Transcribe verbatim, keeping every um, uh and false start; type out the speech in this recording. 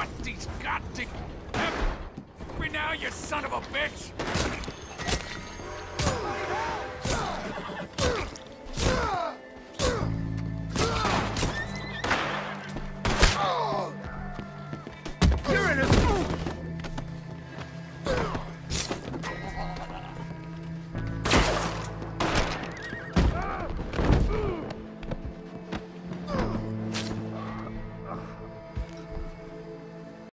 got these goddamn... Help me now, you son of a bitch!